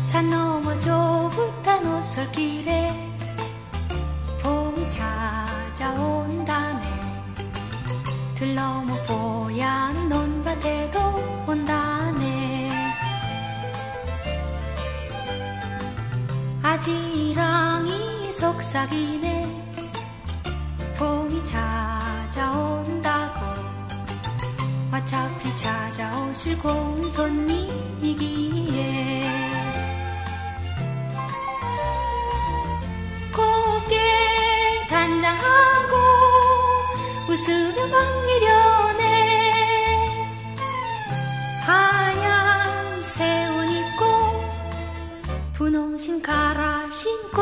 산 너머 좁은 오솔길에 봄이 찾아온다네. 들 넘어 뽀얀 논밭에도 온다네. 아지랑이 속삭이네. 봄이 찾아온다고. 어차피 찾아오실 고운 손님이기에 곱게 단장하고 웃으며 반기려네. 하얀 새 옷 입고 분홍신 갈아 신고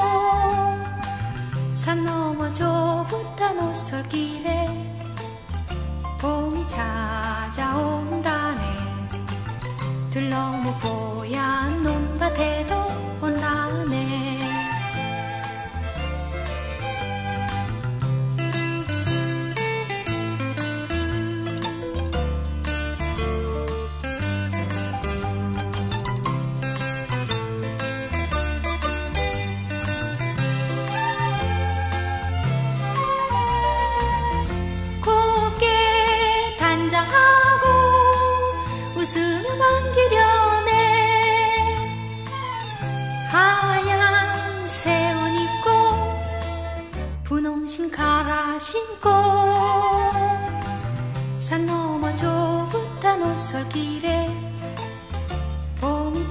산 너머 좁은 오솔길에 봄이 찾아온다네. 들 넘어 뽀얀 논밭에도 온다네. 웃으며 반기려네. 하얀 새 옷 입고 분홍신 갈아 신고 산 너머 좁은 오솔길에 봄이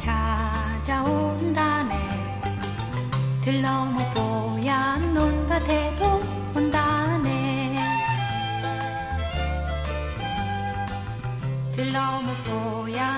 찾아온다네. 들 넘어 뽀얀 논밭에도 온다네. 들 넘어 뽀얀